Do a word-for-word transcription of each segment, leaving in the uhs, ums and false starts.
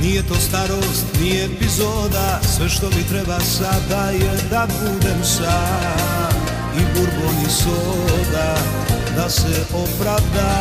Nije to starost, nije epizoda, sve što mi treba sada je da budem sam. I bourbon i soda, da se opravda.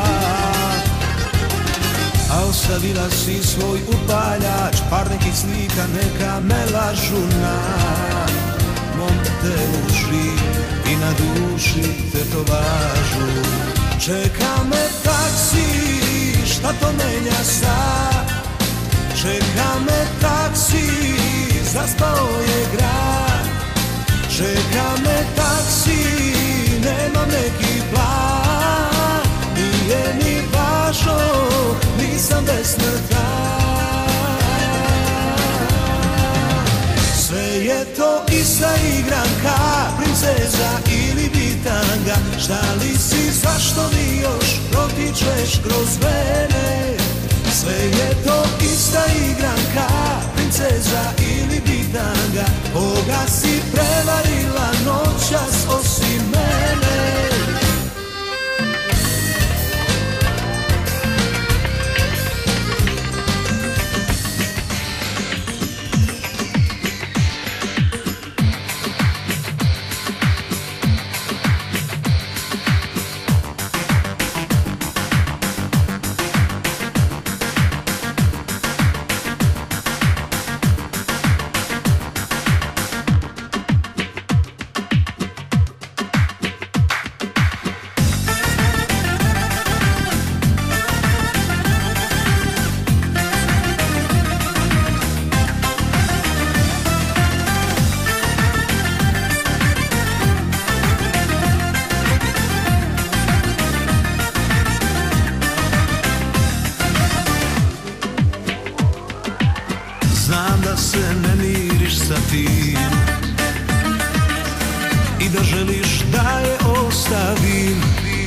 A ostavila si svoj upaljač, par nekih slika neka me lažu na mom telu živ i na duši tetovažu. Čeka me taksi, šta to menja sad? Čeka me taksi, zaspao je grad. Čeka me taksi, nemam neki plan. Nije mi važno, nisam besmrtan. Sve je to ista igranka, princeza ili bitanga. Šta li si, zašto mi još protičeš kroz vene? Sve je to ista igranka, princeza ili bitanga. Koga si prevarila noćas osim mene? Znam da se ne miriš sa tim i da želiš da je ostavim.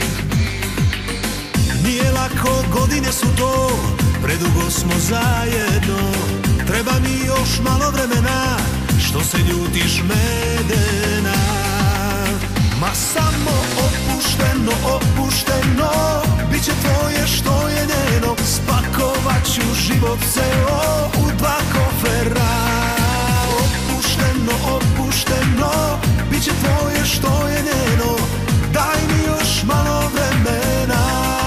Nije lako, godine su to, predugo smo zajedno. Treba mi još malo vremena, što se ljutiš medena. Ma samo opušteno, opušteno, bit će tvoje što je njeno. Spakovat ću život ceo u dva kofera. Opušteno, opušteno, bit će tvoje što je njeno. Daj mi još malo vremena.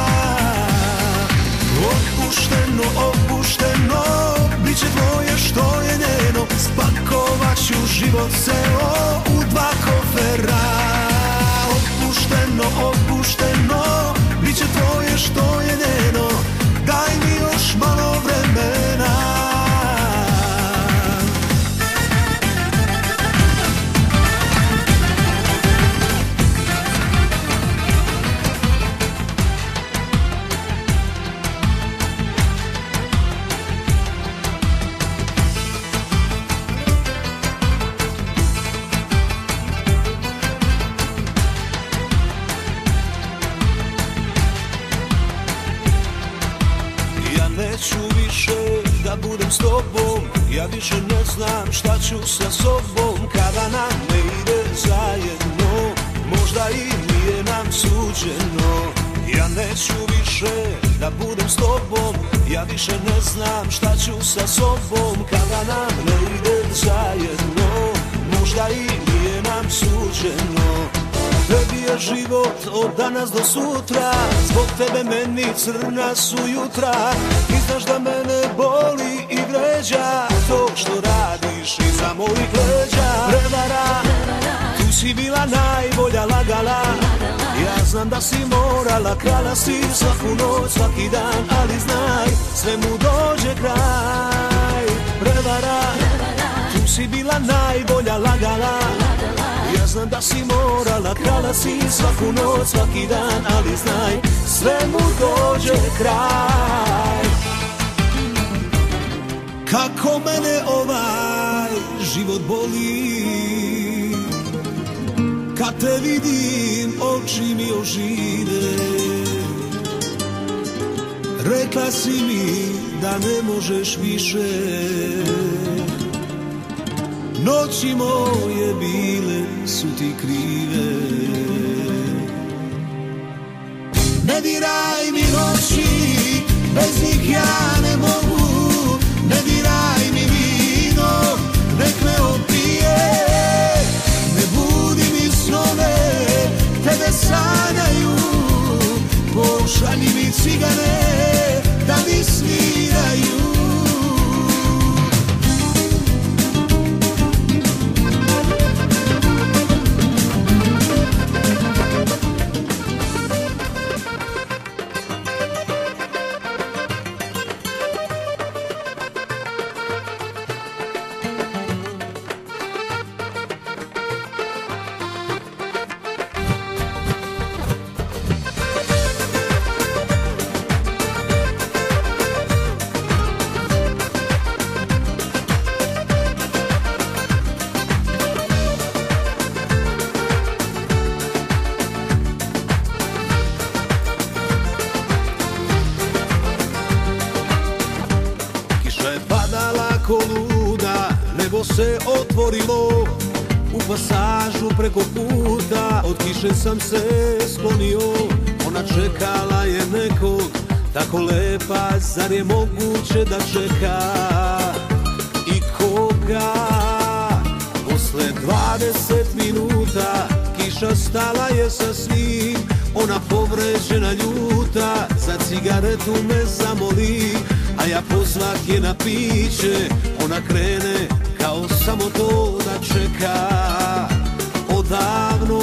Opušteno, opušteno, bit će tvoje što je njeno. Spakovat ću život ceo u dva kofera. Opušteno, opušteno, bit će tvoje što je njeno. Daj mi još malo vremena. Neću više da budem s tobom, ja više ne znam šta ću sa sobom. Kada nam ne ide zajedno, možda i nije nam suđeno. Ja neću više da budem s tobom, ja više ne znam šta ću sa sobom. Kada nam ne ide zajedno, možda i nije nam suđeno. Tebi je život od danas do sutra, zbog tebe meni crna su jutra. I znaš da mene boli i vređa to što radiš iza mojih leđa. Prevara, tu si bila najbolja, lagala. Ja znam da si morala, krala si svaku noć, svaki dan. Ali znaj, sve mu dođe kraj. Prevara, tu si bila najbolja, lagala. Ja znam da si morala, krala si svaku noć, svaki dan. Ali znaj, sve mu dođe kraj. Kako mene ovaj život boli, kad te vidim oči mi ožive. Rekla si mi da ne možeš više, noći moje bile su ti krive. Ne diraj mi noći, bez njih ja ne mogu. Ne diraj ko luda, nebo se otvorilo u pasažu preko puta. Od kiše sam se sklonio, ona čekala je nekog, tako lepa, zar je moguće da čeka i koga? Posle dvadeset minuta kiša stala je sa svim, ona povređena ljuta, za cigaretu me zamoli, a ja pozvah je na piće, ona krene kao samo to da čeka odavno.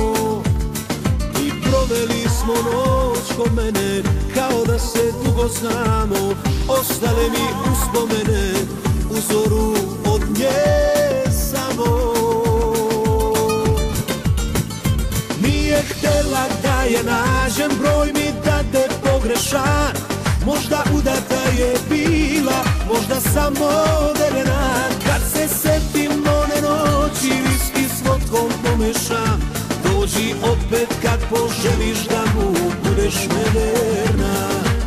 I proveli smo noć kod mene, kao da se dugo znamo, ostale mi uspomene, uzoru od nje samo. Nije htjela da je nađem, broj mi dade pogrešan, možda udata je bila, možda samo deljena. Kad se setim one noći, viski s vodkom pomešam, dođi opet kad poželiš da mu budeš neverna.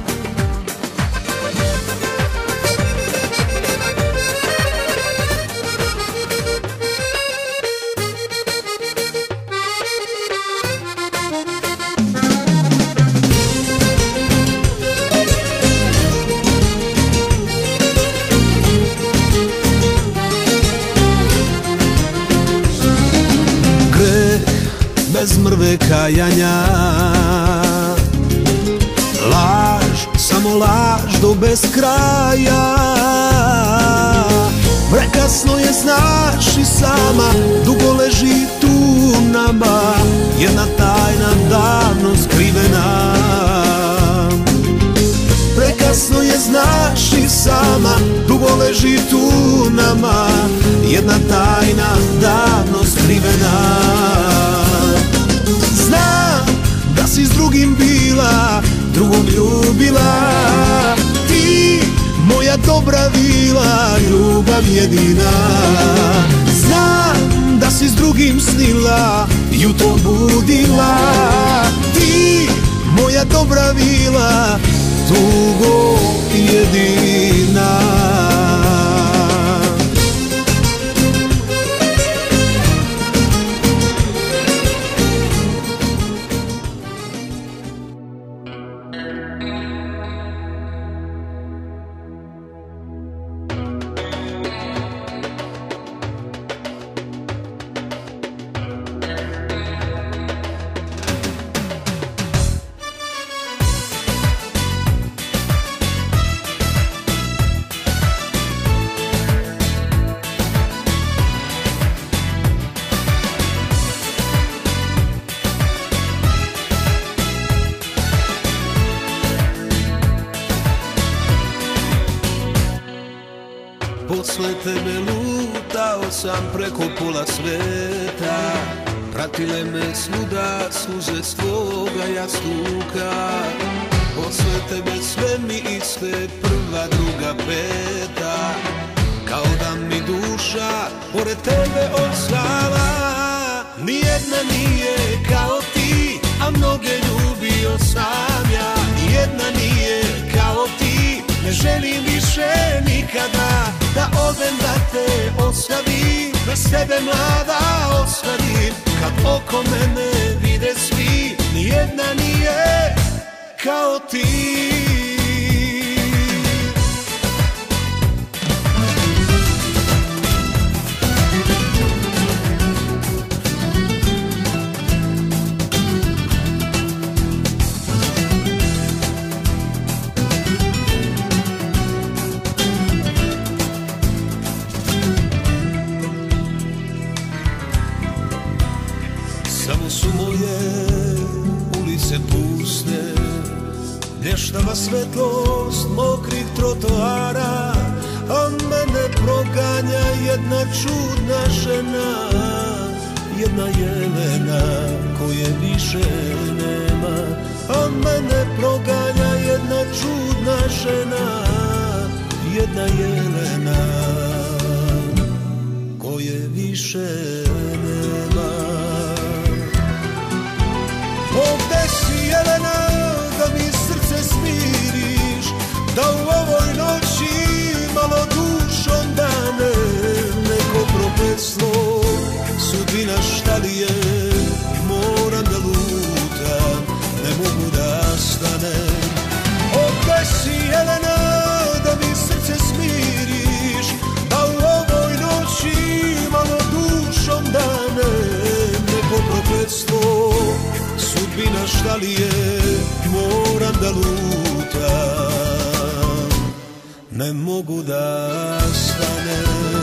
Bez mrve kajanja, laž, samo laž do beskraja. Prekasno je, znaš i sama, dugo leži tu nama, jedna tajna davno skrivena. Prekasno je, znaš i sama, dugo leži tu nama, jedna tajna davno skrivena. Znam da si s drugim bila, drugom ljubila, ti moja dobra bila, ljubav jedina. Znam da si s drugim snila, jutro budila, ti moja dobra bila, tugo jedina. Posle tebe lutao sam preko pola sveta, pratile me svuda suze s tvoga jastuka. Posle tebe sve mi iste, prva, druga, peta, kao da mi duša pored tebe ostala. Nijedna nije kao ti, a mnoge ljubio sam ja. Nijedna nije kao ti, ne želim više nikada da odem da te ostavim, bez tebe mlada ostadim. Kad oko mene vide svi, nijedna nije kao ti. Samo su moje ulice puste, blještava svetlost mokrih trotoara, a mene proganja jedna čudna žena, jedna jelena koje više nema. A mene proganja jedna čudna žena, jedna jelena koje više nema. Ovde si, Jelena, da mi srce smiriš, da u ovoj noći malo dušom ne mogu da stanem.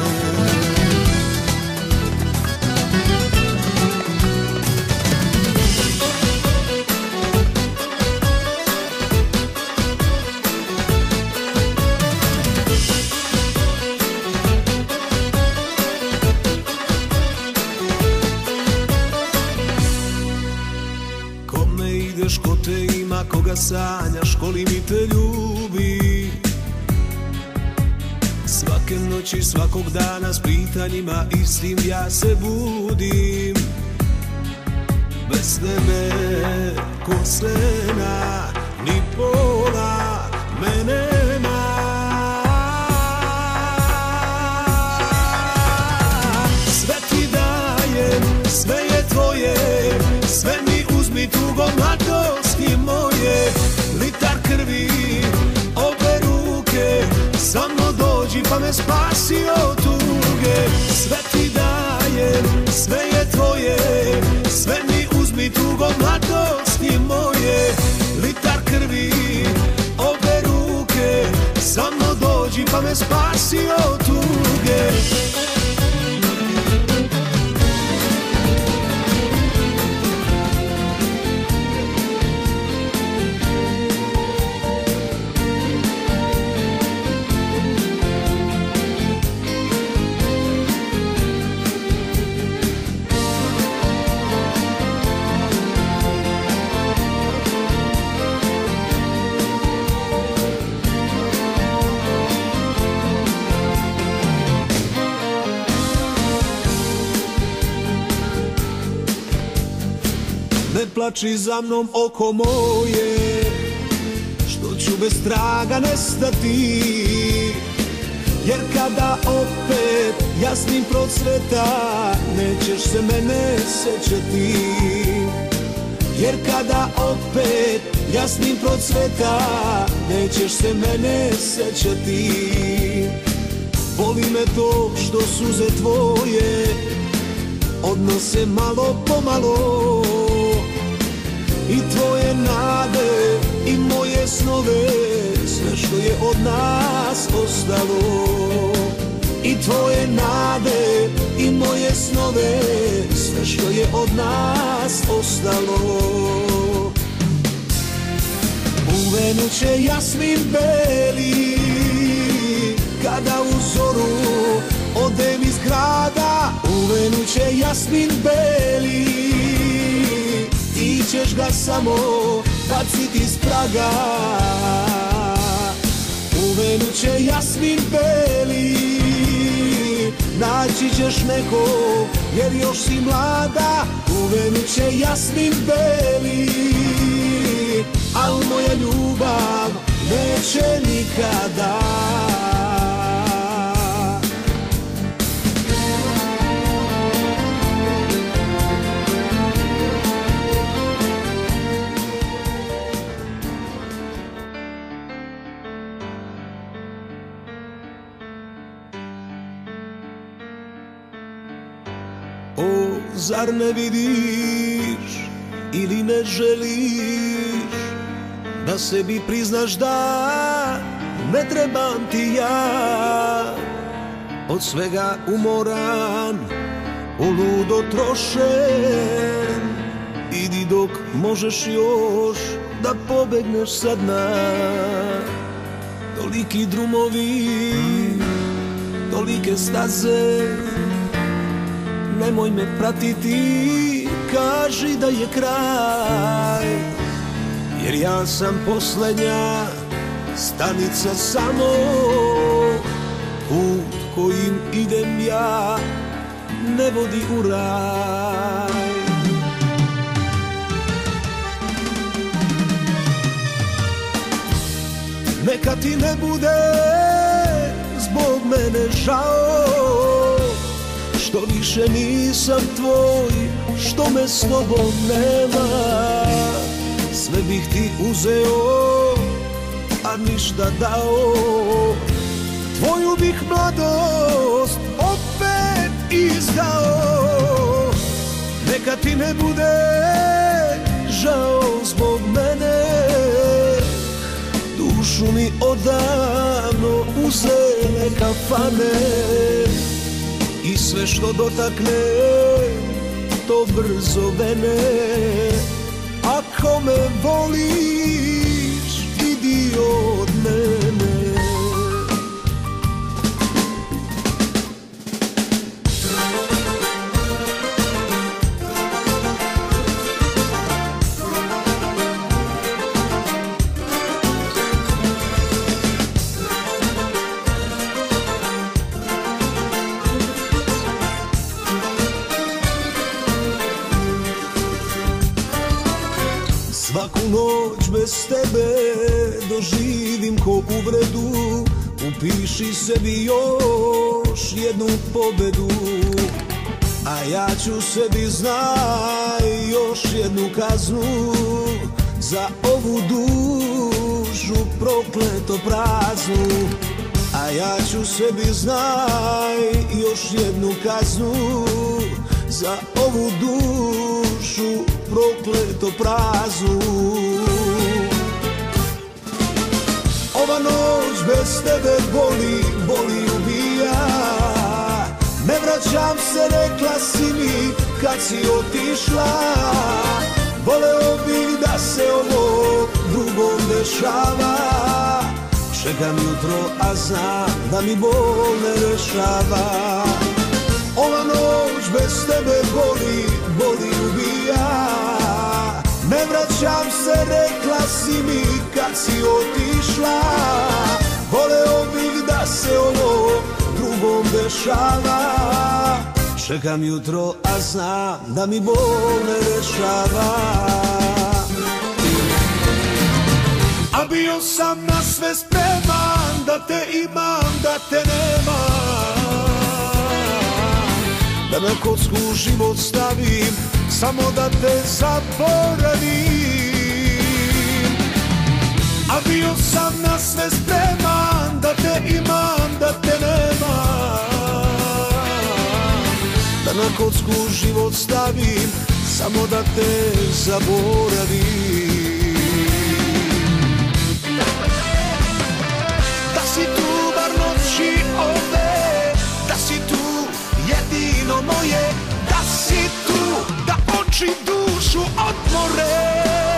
Ko te ima, koga sanjaš, ko li mi te ljubi? Svake noći, svakog dana s pitanjima istim ja se budim. Bez tebe ko sena, ni pola me nema. Sve ti dajem, sve je tvoje, sve mi uzmi tugo, mladosti moje. Litar krvi, obe ruke, samo dođi pa me spasi od tuge. Sve ti dajem, sve je tvoje, sve mi uzmi tugo, mladosti moje. Litar krvi, obe ruke, samo dođi pa me spasi od tuge. Ne plači za mnom, oko moje, što ću bez traga nestati. Jer kada opet jasnim procveta, nećeš se mene sećati. Jer kada opet jasnim procveta, nećeš se mene sećati. Boli me to što suze tvoje odnose malo po malo. I tvoje nade i moje snove, sve što je od nas ostalo. I tvoje nade i moje snove, sve što je od nas ostalo. Uvenuće jasmin beli, kada u zoru odem iz grada. Uvenuće jasmin beli, ti ćeš ga samo baciti s praga. Uvenuće jasmin beli, naći ćeš neko jer još si mlada. Uvenuće jasmin beli, al moja ljubav neće nikada. O, zar ne vidiš ili ne želiš da sebi priznaš da ne trebam ti ja? Od svega umoran, uludo trošen, idi dok možeš još da pobegneš sa dna. Toliki drumovi, tolike staze, nemoj me pratiti, kaži da je kraj. Jer ja sam poslednja stanica samo, put kojim idem ja ne vodi u raj. Neka ti ne bude zbog mene žao, što više nisam tvoj, što me s tobom nema. Sve bih ti uzeo, a ništa dao. Tvoju bih mladost opet izdao. Neka ti ne bude žao zbog mene, dušu mi odavno uzeo. prazne kafane i sve što dotakne to brzo vene. Ako me voliš, idi od mene. Svaku noć bez tebe doživim ko uvredu. Upiši sebi još jednu pobedu, a ja ću sebi, znaj, još jednu kaznu za ovu dušu prokleto praznu. A ja ću sebi, znaj, još jednu kaznu za ovu dušu prokleto praznu. Ova noć bez tebe boli, boli, ubija. Ne vraćam se, rekla si mi kad si otišla. Voleo bih da se ovo drugom dešava. Čekam jutro, a znam da mi bol ne rešava. Ova noć bez tebe boli, boli, ubija. Ne vraćam se, rekla si mi kad si otišla. Voleo bih da se ovo drugom dešava. Čekam jutro, a znam da mi bol ne rešava. A bio sam na sve spreman, da te imam, da te nemam. Da na kocku život stavim, samo da te zaboravim. A bio sam na sve spreman, da te imam, da te nemam. Da na kocku život stavim, samo da te zaboravim. Da si tu bar noći ove, da si tu jedino moje, da si tu, da oči dušu odmore.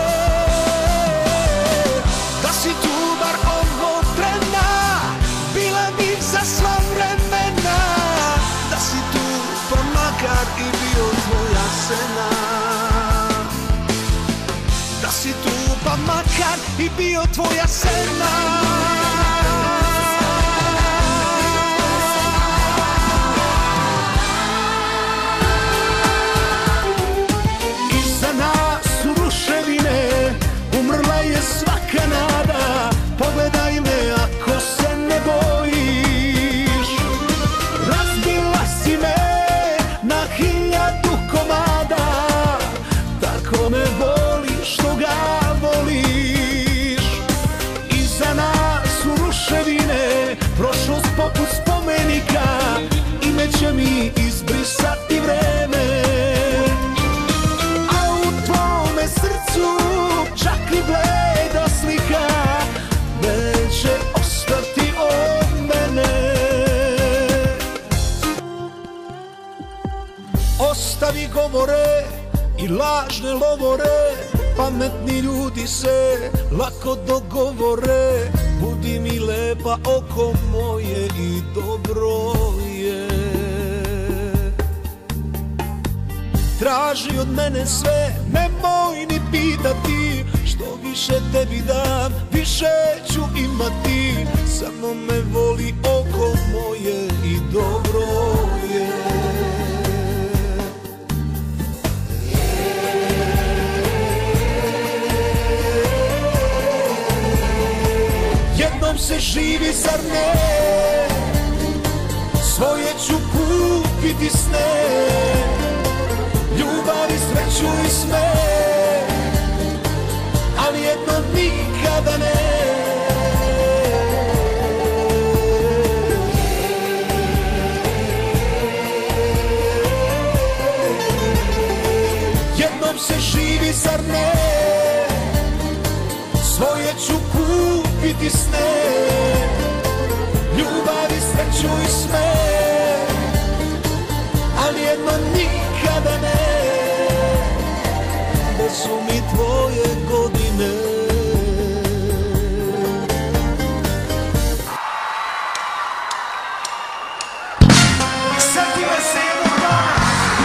Da si tu bar ovog trena, bila bih za sva vremena. Da si tu pa makar i bio tvoja sena. Da si tu pa makar i bio tvoja sena. Svaka nada, pogledaj me ako se ne bojiš. Razbila si me na hiljadu komada, tako me voliš, što ga voliš. Iza nas su ruševine, prošlost poput spomenika, ime će mi izbrisati vreme. A u tvome srcu čak i bleda slika neće ostati od mene. Ostavi govore i lažne lovore, pametni ljudi se lako dogovore. Budi mi lepa oko moje i dobro je. Traži od mene sve, nemoj ni pitati. Što više tebi dam, više ću imati. Samo me voli oko moje i dobro je. Jednom se živi, zar ne? Svoje ću kupiti sne, ljubav i sreću i sve, ali jedno nikada ne. Jednom se živi, zar ne? Svoje ću kupiti sne, ljubav i sreću sreću i sve, ali jedno nikada ne, da su mi tvoje godine. Setime se jednog dana,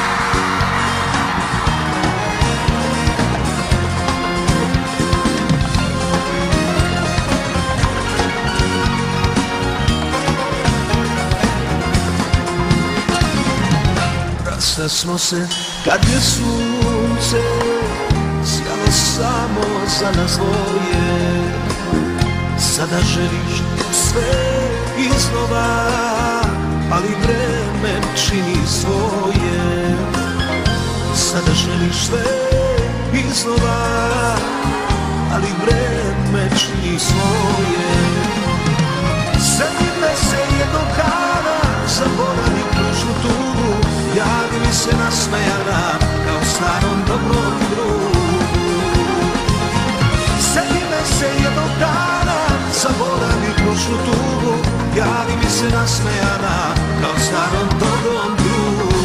rasta smo se kad je sunce sjalo samo za nas dvoje. Sada želiš sve iznova, ali vreme čini svoje. Sada želiš sve iznova, ali vreme čini svoje. Setime se jednog dana, zaboravi prošlu tugu, javi mi se nasmejana kao starom dobrom drugu. Setime se jednog dana, zaboravi prošlu tugu, javi mi se nasmejana kao starom dobrom drugu.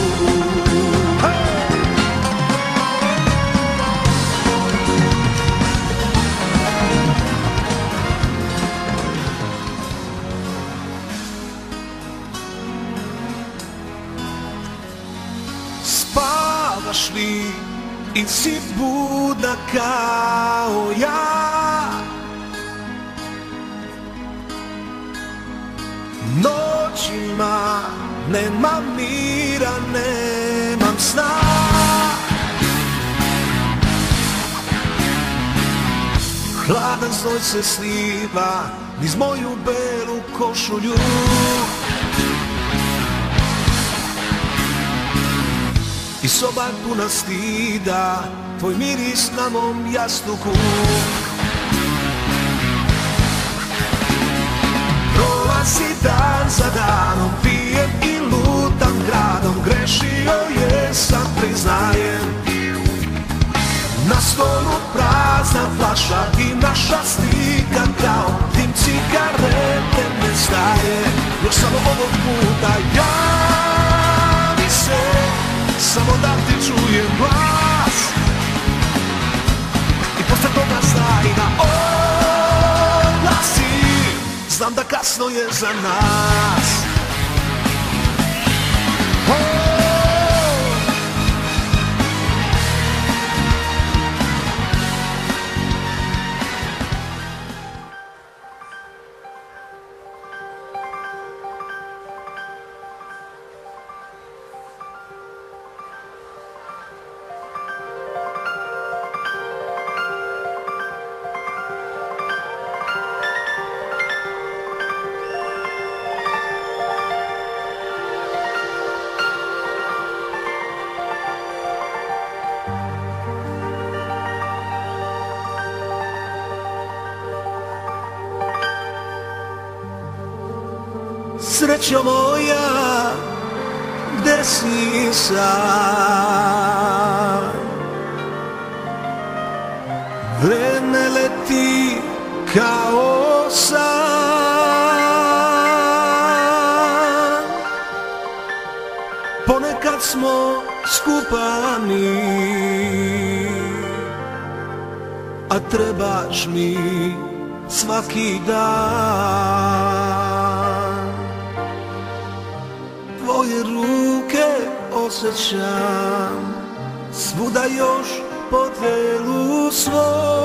Spavaš li i si budna kao ja? Noćima nemam mira, nemam sna. Hladan znoj se sliva niz moju belu košulju. I soba puna stida, tvoj miris na mom jastuku. Prolazi dan za danom, pijem i lutam gradom. Grešio jesam, priznajem. Na stolu prazna flaša i naša slika kao dim cigarete ne staje. Još samo ovog puta javi se, samo da ti čujem glas. I posle toga znaj da oglasi, znam da kasno je za nas. Oh! Srećo moja, gde si sad? Vreme leti kao san. Ponekad smo skupa mi, a trebaš mi svaki dan. Tvoje ruke osjećam svuda još po telu svom,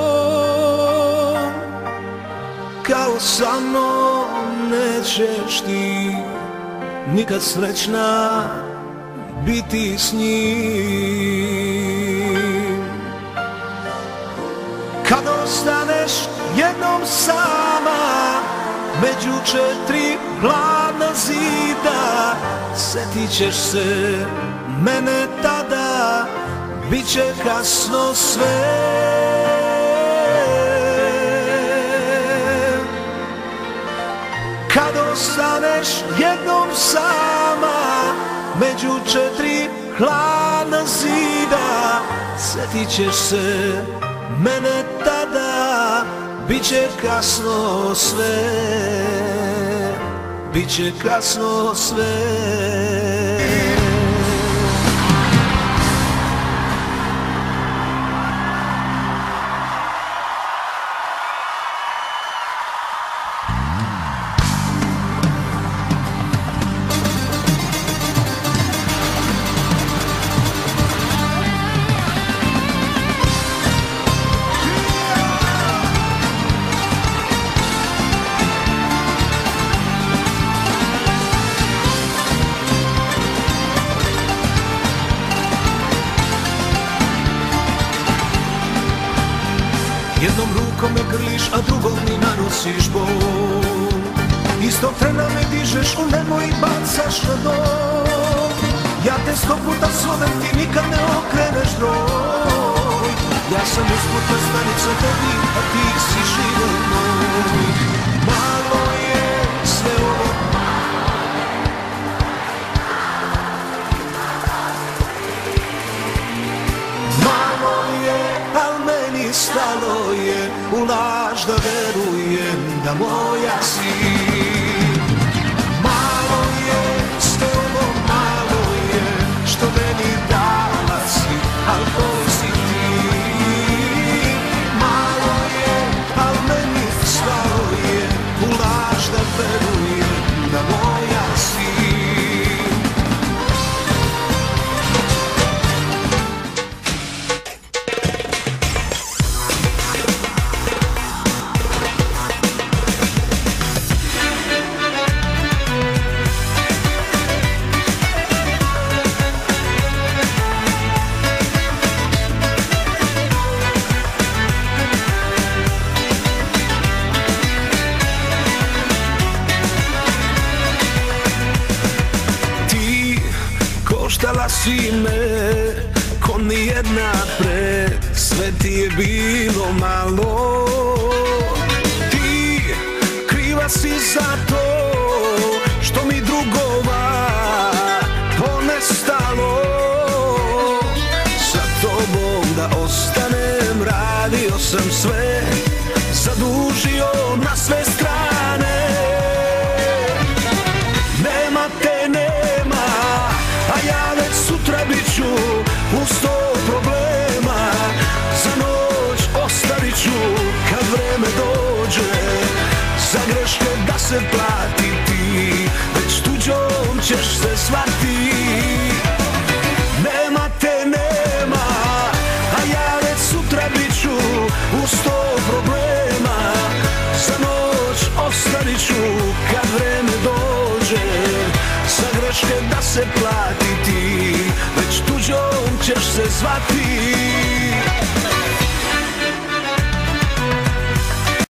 kao sa mnom nećeš ti nikad srećna biti s njim. Kad ostaneš jednom sama među četiri hladna zida, setit ćeš se mene tada, bit će kasno sve. Kad ostaneš jednom sama među četiri hladna zida, setit ćeš se mene tada, bit će kasno sve. bit će kasno sve. Jednom rukom me grliš, a drugom mi nanosiš bol. Istog trena me dižeš u nebo i bacaš na dol. Ja te sto puta zovem, ti nikad ne okreneš broj. Ja sam usputna stanica tebi, a ti si život moj. Malo je sve ovo, malo je, al meni stalo je u laž da verujem da moja si. Malo je sve ovo, malo je što meni dala si, al to si ti. Malo je, al meni stalo je u laž da verujem da moja si. Koštala si me ko nijedna pre, sve ti je bilo malo. Ti kriva si za to što mi drugova ponestalo. Sa tobom da ostanem, radio sam sve, zadužio na sve strane. Nema te, nema, a ja već sutra bit ću u sto problema. Za noć ostavit ću kad vreme dođe, za greške da se plati ti, već tuđom ćeš se zvati. Nema te, nema, a ja već sutra bit ću u sto problema. Za noć ostavit ću kad vreme dođe, za greške da se plati ti, već tuđom ćeš se zvati.